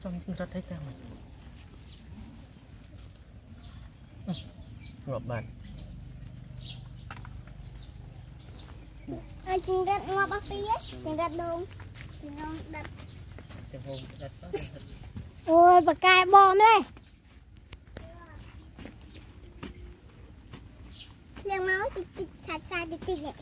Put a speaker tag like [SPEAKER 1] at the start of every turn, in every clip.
[SPEAKER 1] trong rất thấy cao này ngọt bạn
[SPEAKER 2] chừng rất ngọt bác sĩ chừng rất đúng chừng ngon đất ôi bà cài bom đây liền máu chích sạch xa chích này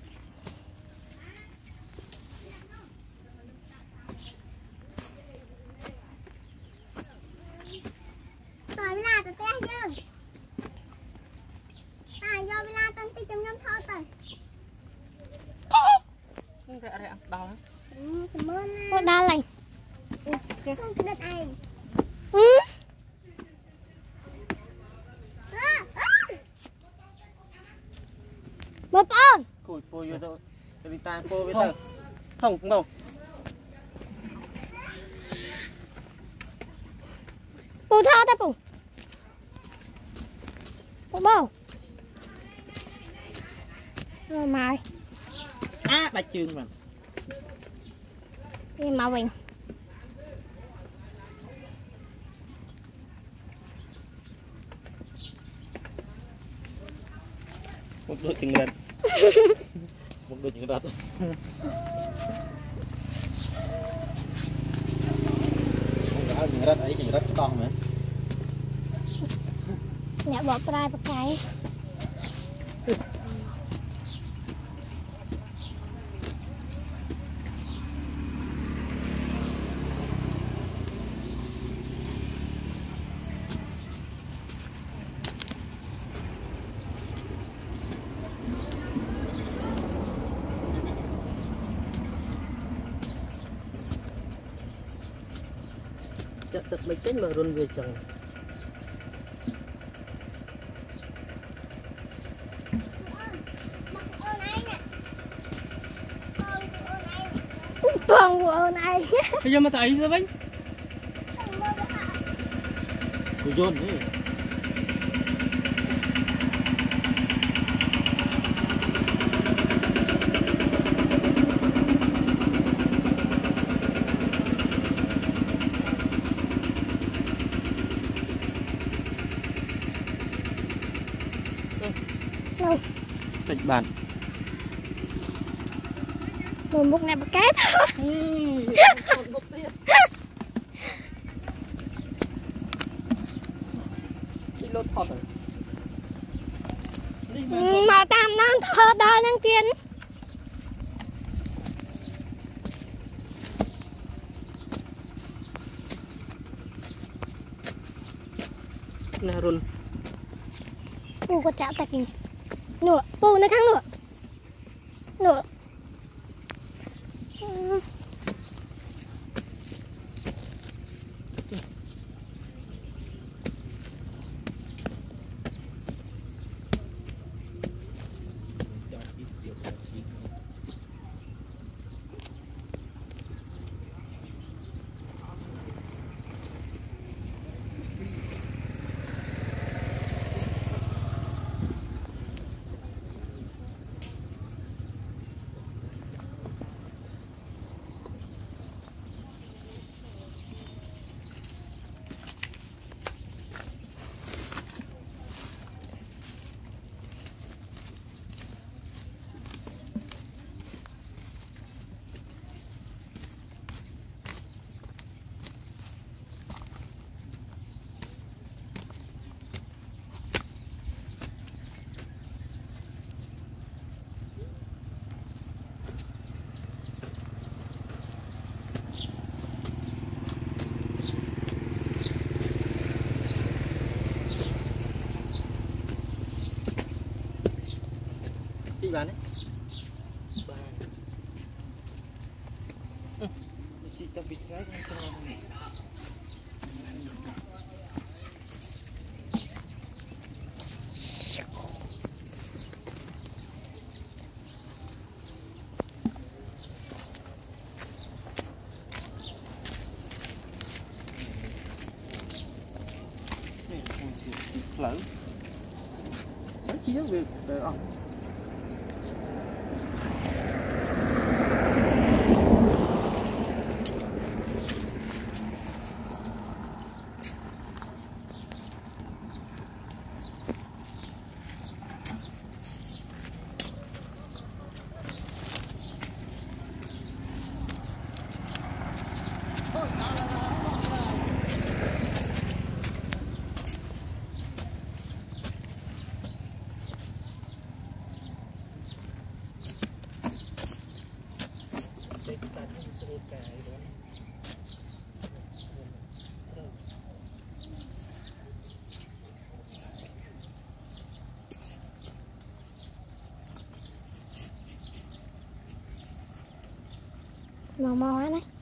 [SPEAKER 2] rồi là tụi té dương do la tăng tí trong nhóm thọ tầng
[SPEAKER 1] không thể ăn đau lắm
[SPEAKER 2] cảm ơn cô đa lành không cái đất anh một con
[SPEAKER 1] cùi vô thôi đi ta cô với tao không không đâu
[SPEAKER 2] bù thao ta bù bù bầu rồi mày
[SPEAKER 1] đại trường mà
[SPEAKER 2] đi màu bình
[SPEAKER 1] một đôi chừng rật một đôi chừng rật chừng rật ấy chừng rật con nữa
[SPEAKER 2] nhẹ bỏ prai một cái
[SPEAKER 1] chặt tập mấy chết mà run về chồng
[SPEAKER 2] con của này
[SPEAKER 1] bây giờ mà thấy rồi bánh cô dồn đi Tạch bàn
[SPEAKER 2] một bụng này một cái thôi mà tam non thơ đo năng kiên
[SPEAKER 1] nè run
[SPEAKER 2] pù có chảo tạch gì nửa pù nó kháng nửa
[SPEAKER 1] bán đấy chị tập vịt gái cho lỡ đấy chỉ biết việc không
[SPEAKER 2] màu màu á đấy.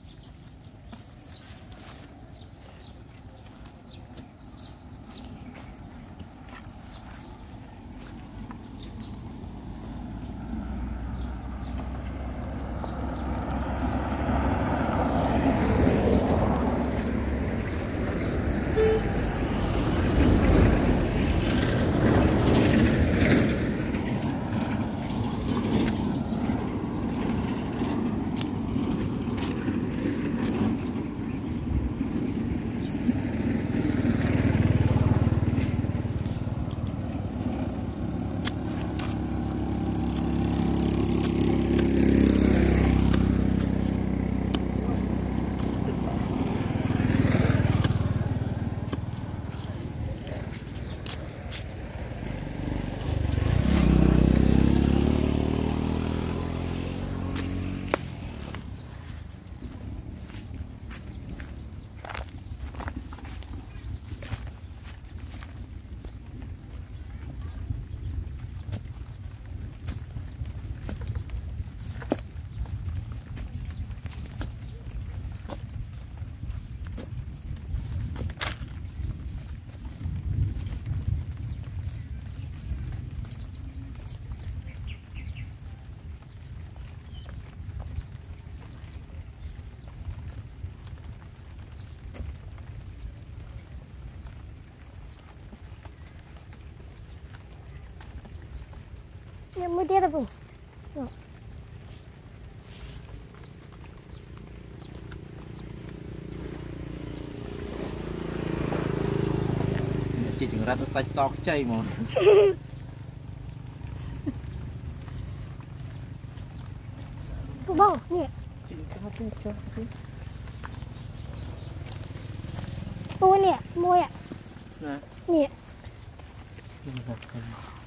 [SPEAKER 2] Mới tiết rồi.
[SPEAKER 1] Chỉ chừng ra tôi sạch sọc chay mà.
[SPEAKER 2] Tụi bò nè. Ôi nè, môi ạ.
[SPEAKER 1] Nè.
[SPEAKER 2] Nè.